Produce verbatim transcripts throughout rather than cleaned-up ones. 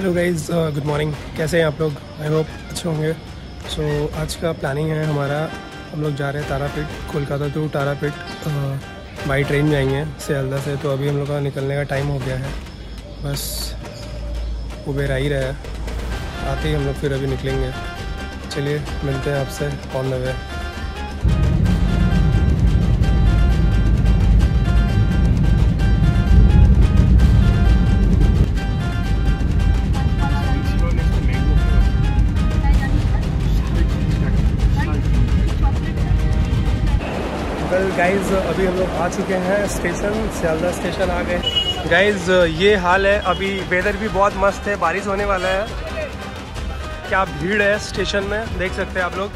Hello guys, good morning. कैसे हैं आप लोग? आई होप अच्छे होंगे। सो so, आज का प्लानिंग है हमारा, हम लोग जा रहे हैं Tarapith, Kolkata to Tarapith by train जाएंगे सियालदा से। तो अभी हम लोग का निकलने का टाइम हो गया है, बस उबेर आ ही रहा है, आते ही हम लोग फिर अभी निकलेंगे। चलिए मिलते हैं आपसे ऑन द वे। गाइज़ अभी हम लोग आ चुके हैं स्टेशन, सियालदा स्टेशन आ गए। गाइज़ ये हाल है, अभी वेदर भी बहुत मस्त है, बारिश होने वाला है। क्या भीड़ है स्टेशन में, देख सकते हैं आप लोग।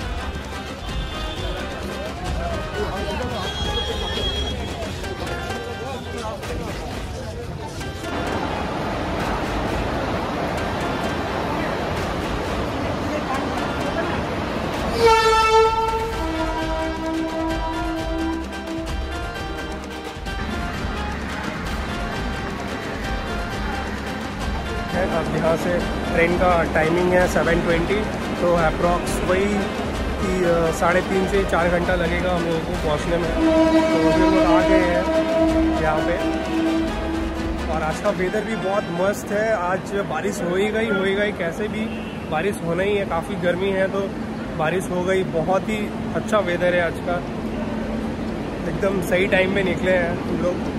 अब यहाँ से ट्रेन का टाइमिंग है सेवन ट्वेंटी, तो अप्रॉक्स वही कि साढ़े तीन से चार घंटा लगेगा हम लोगों को पहुँचने में। तो अभी हम लोग आ गए हैं यहाँ पे, और आज का वेदर भी बहुत मस्त है। आज बारिश होएगा ही होएगा ही, कैसे भी बारिश होना ही है। काफ़ी गर्मी है तो बारिश हो गई। बहुत ही अच्छा वेदर है आज का, एकदम सही टाइम में निकले हैं हम लोग।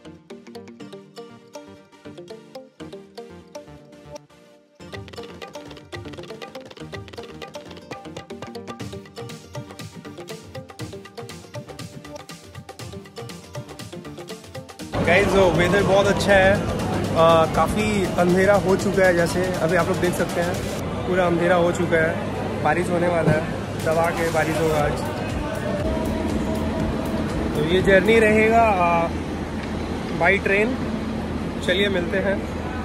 गाइज वेदर बहुत अच्छा है, काफ़ी अंधेरा हो चुका है। जैसे अभी आप लोग देख सकते हैं, पूरा अंधेरा हो चुका है, बारिश होने वाला है, दबा के बारिश होगा आज। तो ये जर्नी रहेगा बाई ट्रेन। चलिए मिलते हैं।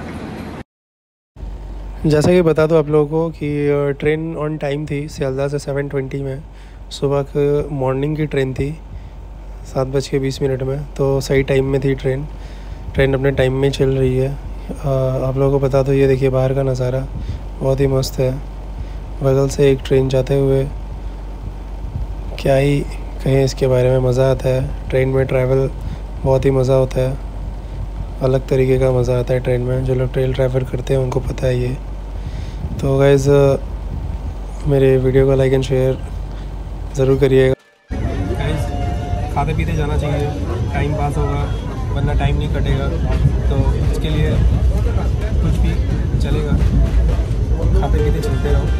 जैसा कि बता दो आप लोगों को कि ट्रेन ऑन टाइम थी सियालदा से सेवन ट्वेंटी में। सुबह के मॉर्निंग की ट्रेन थी सात बज के बीस मिनट में, तो सही टाइम में थी ट्रेन। ट्रेन अपने टाइम में चल रही है। आ, आप लोगों को बता दो, ये देखिए बाहर का नज़ारा बहुत ही मस्त है। बगल से एक ट्रेन जाते हुए, क्या ही कहें इसके बारे में, मज़ा आता है। ट्रेन में ट्रैवल बहुत ही मज़ा होता है, अलग तरीके का मज़ा आता है ट्रेन में। जो लोग ट्रेन ट्रैवल करते हैं उनको पता है ये। तो गाइज़ मेरे वीडियो को लाइक एंड शेयर ज़रूर करिएगा। खाते पीते जाना चाहिए, टाइम पास होगा, वरना टाइम नहीं कटेगा। तो इसके लिए कुछ भी चलेगा, खाते पीते चलते रहो।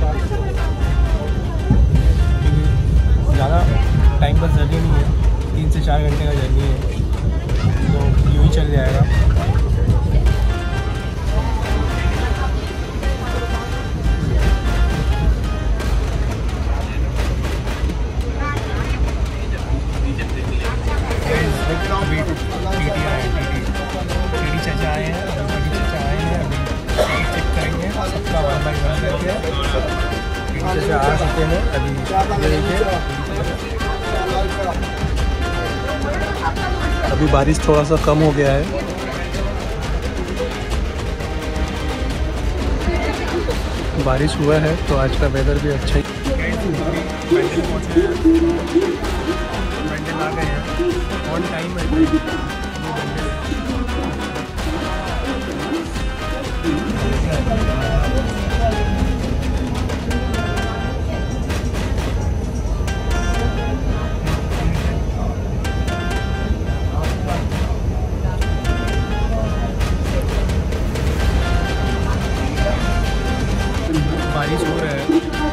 ज़्यादा टाइम बस जर्नी नहीं है, तीन से चार घंटे का जर्नी है, तो यूँ ही चल जाएगा। चाचा आए हैं, अभी चाचा आए हैं, अभी चेक करेंगे सबका वन बाई वन करके। चाचा आ चुके हैं अभी, देखिए अभी बारिश थोड़ा सा कम हो गया है। बारिश हुआ है तो आज का वेदर भी अच्छा ही। बैंडल पहुँचे हैं, बैंडल आ गए हैं ऑन टाइम है। बारिश हो रहा है,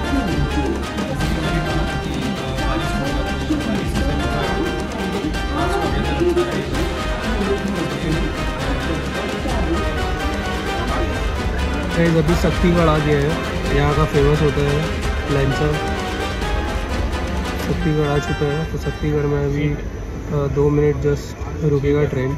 अभी शक्तिगढ़ आ गया है। यहाँ का फेमस होता है लैंसर। शक्तिगढ़ आ चुका है, तो शक्तिगढ़ में अभी दो मिनट जस्ट रुकेगा ट्रेन।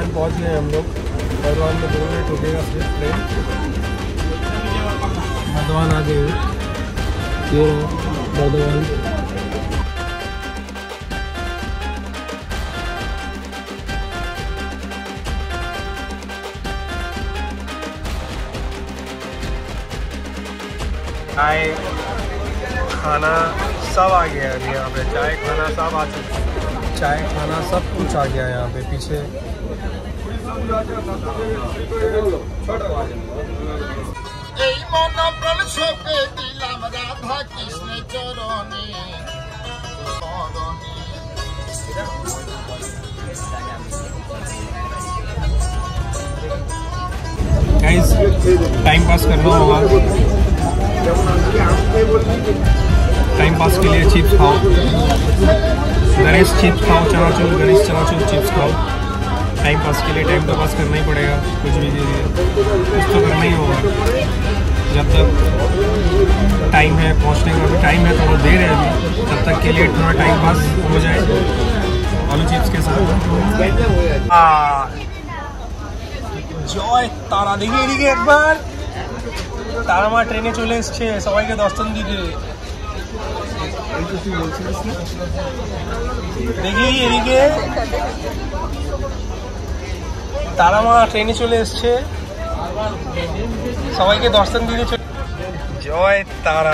बर्धमान पहुंच गए हम लोग। बर्धमान में दो मिनट रुकेगा फिर ट्रेन। बर्धमान आ गए, ये बर्धमान। चाय खाना सब आ गया है अभी यहाँ पे। चाय खाना सब आ चुका, चाय खाना सब कुछ आ गया है यहाँ पे पीछे। गाइस टाइम पास करना होगा, टाइम पास के लिए चिप्स खाओ, गणेश चिप्स खाओ, चनाचूर गणेश चनाचूर चिप्स खाओ। टाइम पास के लिए टाइम तो पास करना ही पड़ेगा, कुछ भी दीजिए कुछ तो करना ही होगा। जब तक टाइम है पहुंचने का, भी टाइम है थोड़ा देर है अभी, तब तक के लिए थोड़ा टाइम पास हो जाए आलू चिप्स के साथ। जय तारा देखिए देखिए एक बार तारा माँ ट्रेने चले एसছে সবাইকে দর্শন দিতে। দেখি এদিকে তারা মা ট্রেনে চলে এসছে সবাইকে দর্শন দিতে। जय तारा।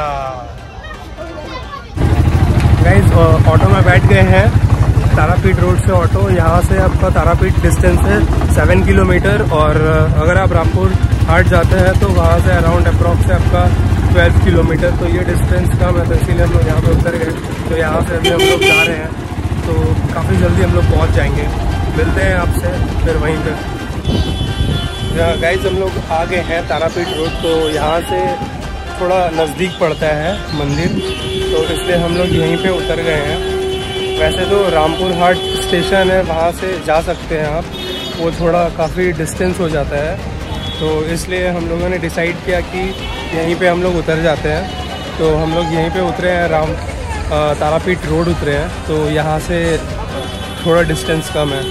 गाइस ऑटो में बैठ गए हैं, तारापीठ रोड से ऑटो। यहाँ से आपका तारापीठ डिस्टेंस है सेवन किलोमीटर और अगर आप रामपुर हाट जाते हैं तो वहाँ से अराउंड अप्रॉक्स है आपका ट्वेल्व किलोमीटर। तो ये डिस्टेंस कम है तो इसीलिए हम लोग यहाँ पे उतर गए। तो यहाँ से अभी हम लोग जा रहे हैं, तो काफ़ी जल्दी हम लोग पहुँच जाएंगे। मिलते हैं आपसे फिर वहीं पर। गाइस हम लोग आ गए हैं तारापीठ रोड, तो यहाँ से थोड़ा नज़दीक पड़ता है मंदिर, तो इसलिए हम लोग यहीं पे उतर गए हैं। वैसे तो रामपुर हाट स्टेशन है, वहाँ से जा सकते हैं आप, वो थोड़ा काफ़ी डिस्टेंस हो जाता है, तो इसलिए हम लोगों ने डिसाइड किया कि यहीं पे हम लोग उतर जाते हैं। तो हम लोग यहीं पे उतरे हैं, राम तारापीठ रोड उतरे हैं, तो यहाँ से थोड़ा डिस्टेंस कम है।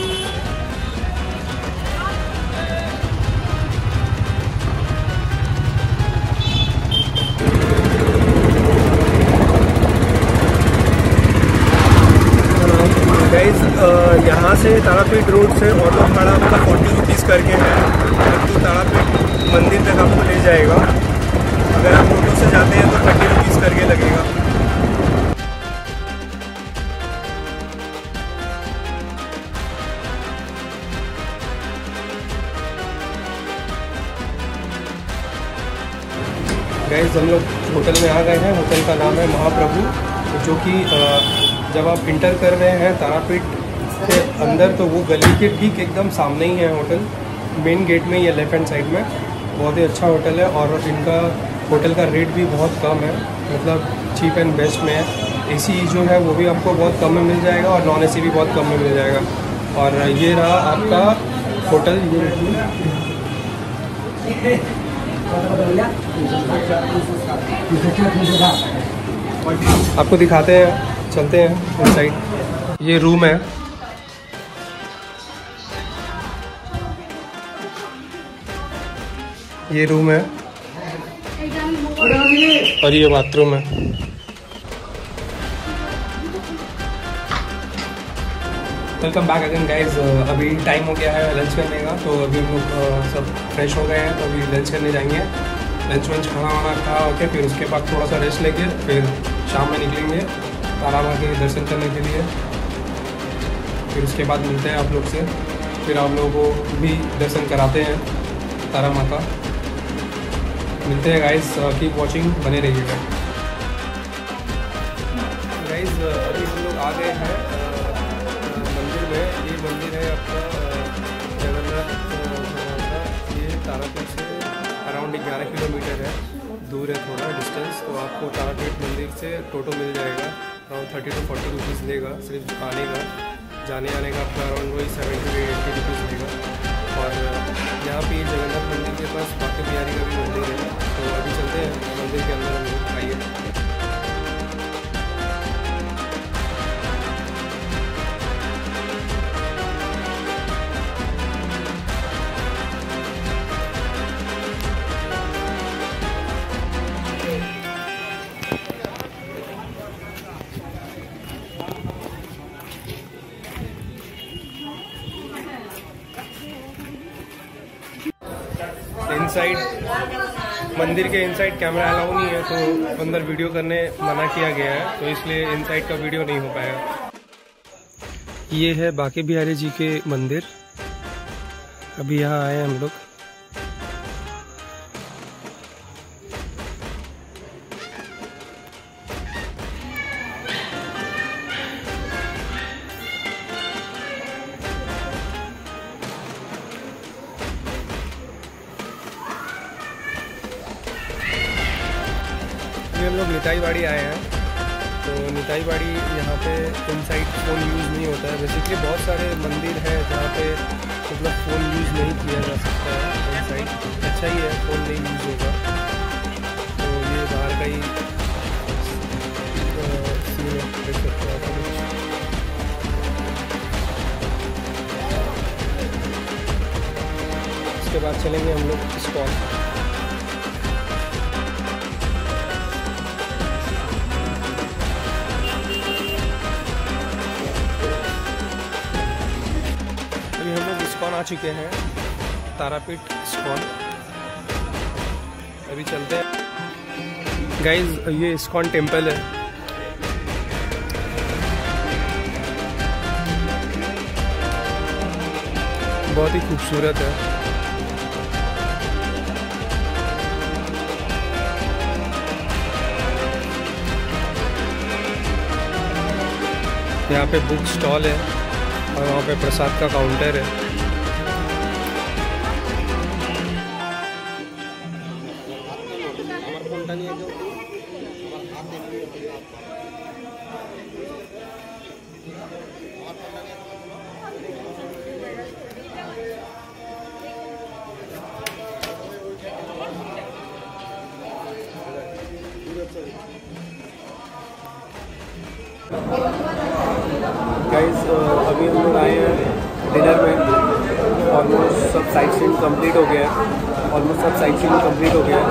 यहाँ से तारापीठ रोड से ऑटो भाड़ा आपका फोर्टी रुपीज़ करके है, तो तारापीठ मंदिर तक आपको ले जाएगा। अगर आप ऑटो से जाते हैं तो थर्टी रुपीज़ करके लगेगा। गाइस हम लोग होटल में आ गए हैं। होटल का नाम है महाप्रभु, जो कि जब आप इंटर कर रहे हैं तारापीठ के अंदर तो वो गली के ठीक एकदम सामने ही है होटल, मेन गेट में ही है लेफ्ट हैंड साइड में। बहुत ही अच्छा होटल है और इनका होटल का रेट भी बहुत कम है, मतलब चीप एंड बेस्ट में है। एसी जो है वो भी आपको बहुत कम में मिल जाएगा और नॉन एसी भी बहुत कम में मिल जाएगा। और ये रहा आपका होटल, ये आपको दिखाते हैं, चलते हैं इस साइड। ये रूम है, ये रूम है और ये बाथरूम है। Welcome back again guys. अभी टाइम हो गया है लंच करने का, तो अभी हम लोग सब फ्रेश हो गए हैं, तो अभी लंच करने जाएंगे। लंच वंच खाना वाना खा ओके, फिर उसके बाद थोड़ा सा रेस्ट लेके फिर शाम में निकलेंगे तारा माँ के दर्शन करने के लिए। फिर उसके बाद मिलते हैं आप लोग से, फिर आप लोगों को भी दर्शन कराते हैं तारा माँ का। मिलते हैं गाइस, कीप वॉचिंग, बने रहिएगा गाइस। अभी हम लोग आ गए हैं मंदिर में। ये मंदिर है आपका जगन्नाथ का, ये तारापीठ से अराउंड ग्यारह किलोमीटर है दूर है थोड़ा डिस्टेंस। तो आपको तारापीठ मंदिर से टोटो मिल जाएगा, around thirty to forty rupees लेगा सिर्फ आने का। जाने आने का आपका अराउंड वही सेवेंटी टू एट्टी रुपीज़ लेगा। और यहाँ पे जगन्नाथ मंदिर के पास बांके बिहारी का भी मंदिर है, तो अभी चलते हैं मंदिर के अंदर हम लोग। आइए। इनसाइड मंदिर के इनसाइड कैमरा अलाउ नहीं है, तो अंदर वीडियो करने मना किया गया है, तो इसलिए इनसाइड का वीडियो नहीं हो पाया। ये है बांके बिहारी जी के मंदिर। अभी यहाँ आए हम लोग। हम लोग निताई बाड़ी आए हैं। तो निताई बाड़ी यहाँ पे इनसाइड फ़ोन यूज़ नहीं होता है। बेसिकली बहुत सारे मंदिर हैं जहाँ पे मतलब फ़ोन यूज़ नहीं किया जा सकता है इनसाइड। अच्छा ही है, फ़ोन नहीं यूज़ होगा। तो ये बाहर का ही सीन देख सकते हैं। इसके बाद चलेंगे हम लोग इस्कॉन। इस्कॉन आ चुके हैं, तारापीठ इस्कॉन। अभी चलते हैं गाइज। ये इस्कॉन टेम्पल है। बहुत ही खूबसूरत है। यहाँ पे बुक स्टॉल है और वहाँ पे प्रसाद का काउंटर है। गाइस अभी हम लोग आए हैं डिनर में। ऑलमोस्ट सब साइट सीइंग कंप्लीट हो गया है। ऑलमोस्ट सब साइट सीइंग कंप्लीट हो गया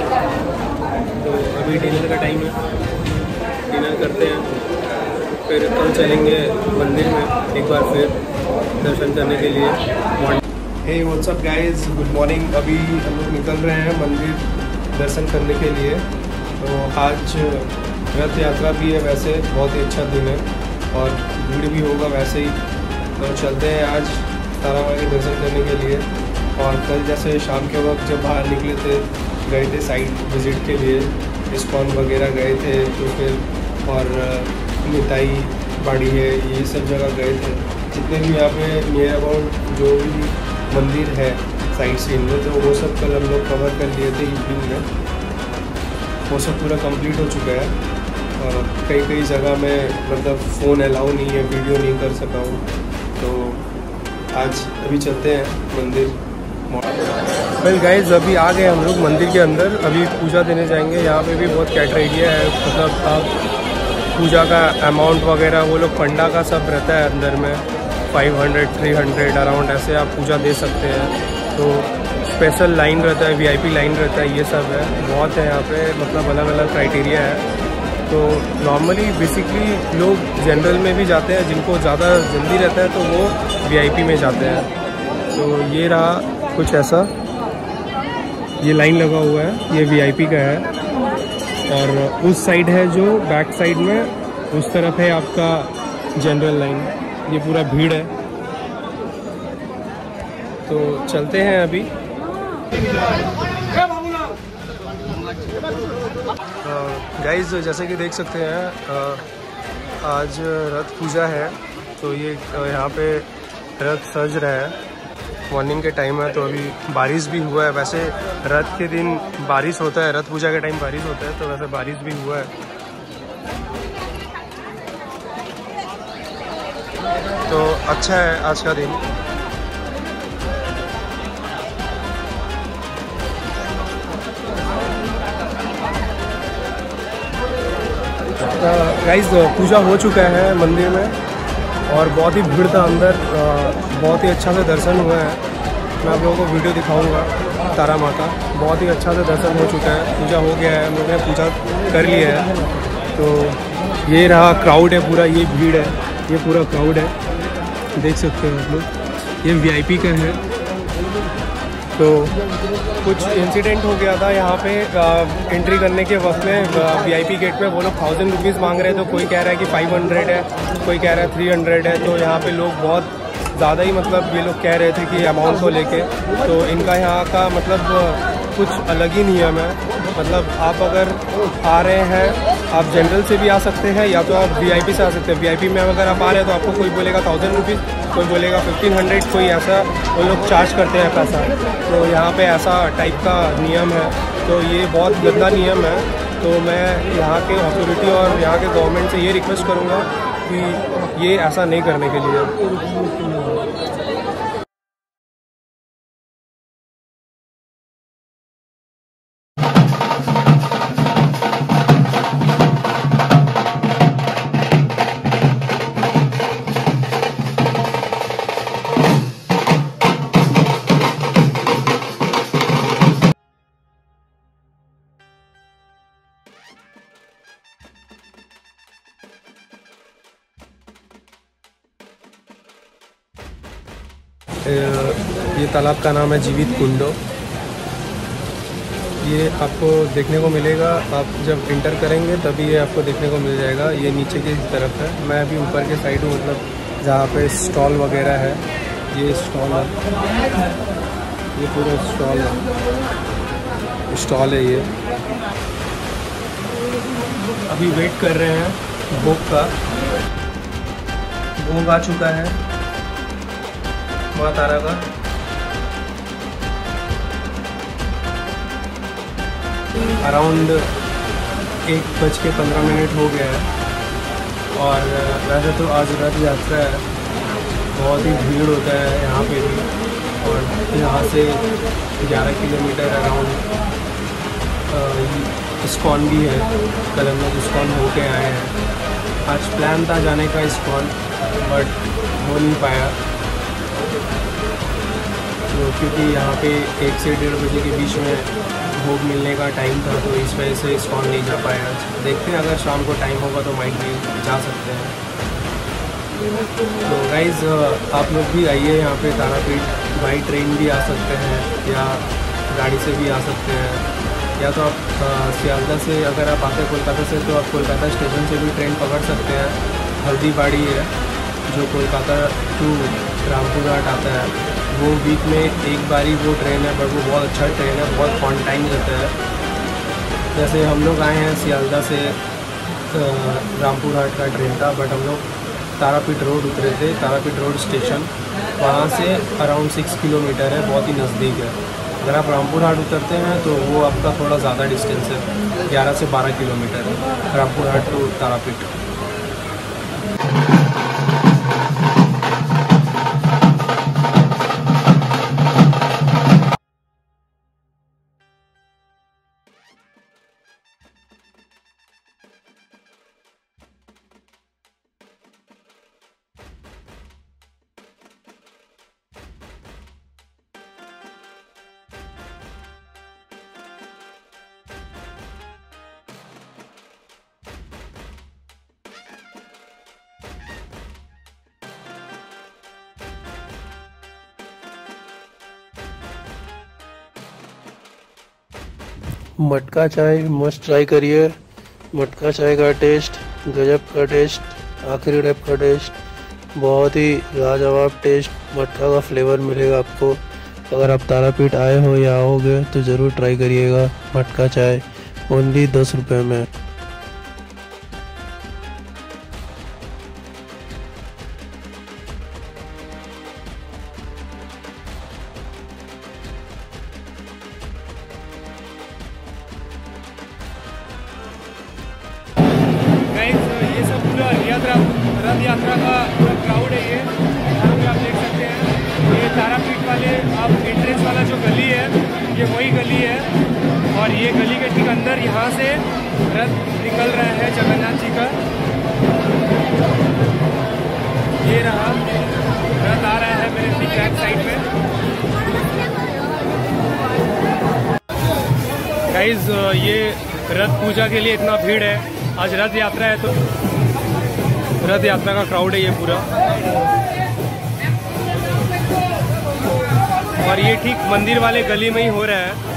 है। तो अभी डिनर का टाइम है, डिनर करते हैं, फिर कल चलेंगे मंदिर में एक बार फिर दर्शन करने के लिए। Hey what's up guys, good morning. अभी हम लोग निकल रहे हैं मंदिर दर्शन करने के लिए। तो आज रथ यात्रा भी है, वैसे बहुत ही अच्छा दिन है और भीड़ भी होगा वैसे ही। तो चलते हैं आज तारा माँ के दर्शन करने के लिए। और कल जैसे शाम के वक्त जब बाहर निकले थे, गए थे साइट विज़िट के लिए, इस्कॉन वगैरह गए थे, तो फिर और निताई बाड़ी है, ये सब जगह गए थे। जितने भी यहाँ पे नियर अबाउट जो भी मंदिर है साइट सीन में, तो वो सब कल हम लोग कवर कर लिए थे इवनिंग में। वो सब पूरा कंप्लीट हो चुका है। और कई कई जगह में मतलब फ़ोन अलाउ नहीं है, वीडियो नहीं कर सका हूँ। तो आज अभी चलते हैं मंदिर। वेल गाइस, अभी आ गए हम लोग मंदिर के अंदर। अभी पूजा देने जाएंगे। यहाँ पे भी बहुत क्राइटेरिया है, मतलब आप पूजा का अमाउंट वगैरह वो लोग पंडा का सब रहता है अंदर में। Five hundred three hundred around ऐसे आप पूजा दे सकते हैं। तो स्पेशल लाइन रहता है, वीआईपी लाइन रहता है, ये सब है। बहुत है यहाँ पे, मतलब अलग अलग क्राइटेरिया है। तो नॉर्मली बेसिकली लोग जनरल में भी जाते हैं, जिनको ज़्यादा जल्दी रहता है तो वो वीआईपी में जाते हैं। तो ये रहा कुछ ऐसा, ये लाइन लगा हुआ है, ये वीआईपी का है। और उस साइड है जो बैक साइड में, उस तरफ है आपका जनरल लाइन। ये पूरा भीड़ है। तो चलते हैं अभी। गाइस uh, जैसे कि देख सकते हैं uh, आज रथ पूजा है। तो ये uh, यहाँ पे रथ सज रहा है। मॉर्निंग के टाइम है, तो अभी बारिश भी हुआ है। वैसे रथ के दिन बारिश होता है, रथ पूजा के टाइम बारिश होता है, तो वैसे बारिश भी हुआ है। तो अच्छा है आज का दिन। गाइस पूजा हो चुका है मंदिर में और बहुत ही भीड़ था अंदर। बहुत ही अच्छा से दर्शन हुआ है। मैं आप लोगों को वीडियो दिखाऊंगा तारा माँ का। बहुत ही अच्छा से दर्शन हो चुका है, पूजा हो गया है, हम लोगों ने पूजा कर लिया है। तो ये रहा क्राउड है पूरा, ये भीड़ है, ये पूरा क्राउड है, देख सकते हैं आप लोग। ये वीआईपी का है। तो कुछ इंसिडेंट हो गया था यहाँ पे एंट्री करने के वक्त में वीआईपी गेट पे वो लोग थाउजेंड रुपीज़ मांग रहे हैं, तो कोई कह रहा है कि फाइव हंड्रेड है, कोई कह रहा है थ्री हंड्रेड है। तो यहाँ पे लोग बहुत ज़्यादा ही मतलब ये लोग कह रहे थे कि अमाउंट को लेके, तो इनका यहाँ का मतलब कुछ अलग ही नियम है। मतलब आप अगर आ रहे हैं, आप जनरल से भी आ सकते हैं या तो आप वीआईपी से आ सकते हैं। वीआईपी में अगर आप आ रहे हैं तो आपको कोई बोलेगा थाउजेंड रुपीज़, कोई बोलेगा फिफ्टीन हंड्रेड, कोई ऐसा वो लोग चार्ज करते हैं पैसा। तो यहाँ पे ऐसा टाइप का नियम है, तो ये बहुत गंदा नियम है। तो मैं यहाँ के अथॉरिटी और यहाँ के गवर्नमेंट से ये रिक्वेस्ट करूँगा कि ये ऐसा नहीं करने के लिए। ये तालाब का नाम है जीवित कुंडो। ये आपको देखने को मिलेगा, आप जब इंटर करेंगे तभी ये आपको देखने को मिल जाएगा। ये नीचे की तरफ है, मैं अभी ऊपर के साइड हूँ, मतलब जहाँ पे स्टॉल वगैरह है। ये स्टॉल है, ये पूरा स्टॉल है, स्टॉल है ये। अभी वेट कर रहे हैं भोग का। भोग आ चुका है माँ तारा का। अराउंड एक बज के पंद्रह मिनट हो गया है और वैसे तो आज रथ यात्रा है, बहुत ही भीड़ होता है यहाँ पे भी। और यहाँ से ग्यारह किलोमीटर अराउंड इस्कॉन भी है, कल हम लोग इस्कॉन होके आए हैं। आज प्लान था जाने का इस्कॉन, बट हो नहीं पाया तो क्योंकि यहाँ पे एक से डेढ़ बजे के बीच में भोग मिलने का टाइम था, तो इस वजह से इस्कॉन नहीं जा पाया आज। देखते हैं अगर शाम को टाइम होगा तो माइट भी जा सकते हैं। तो गाइज़ आप लोग भी आइए यहाँ पे तारापीठ। बाई ट्रेन भी आ सकते हैं या गाड़ी से भी आ सकते हैं, या तो आप सियालदा से अगर आप आते हैं कोलकाता से तो आप कोलकाता स्टेशन से भी ट्रेन पकड़ सकते हैं। हल्दीबाड़ी है जो कोलकाता टू रामपुर घाट आता है, वो वीक में एक बारी वो ट्रेन है, बट वो बहुत अच्छा ट्रेन है, बहुत ऑन टाइम रहता है। जैसे हम लोग आए हैं सियालदा से, रामपुर घाट का ट्रेन था, बट हम लोग तारापीठ रोड उतरे थे। तारापीठ रोड स्टेशन वहाँ से अराउंड सिक्स किलोमीटर है, बहुत ही नज़दीक है। अगर आप रामपुर घाट उतरते हैं तो वो आपका थोड़ा ज़्यादा डिस्टेंस है, ग्यारह से बारह किलोमीटर है रामपुर घाट टू तारापीठ। मटका चाय मस्ट ट्राई करिए। मटका चाय का टेस्ट गजब का टेस्ट, आखिरी टाइप का टेस्ट, बहुत ही लाजवाब टेस्ट, मटका का फ्लेवर मिलेगा आपको। अगर आप तारापीठ आए हो या आओगे तो ज़रूर ट्राई करिएगा मटका चाय, ओनली दस रुपये में। ये सब पूरा रथ यात्रा का पूरा क्राउड है। ये यहाँ पे आप देख सकते हैं, ये तारापीठ वाले आप एंट्रेंस वाला जो गली है ये वही गली है, और ये गली के ठीक अंदर यहाँ से रथ निकल रहा है जगन्नाथ जी का। ये रहा रथ आ रहा है मेरे बैक साइड में। गाइज ये रथ पूजा के लिए इतना भीड़ है, आज रथ यात्रा है तो रथ यात्रा का क्राउड है ये पूरा। और ये ठीक मंदिर वाले गली में ही हो रहा है।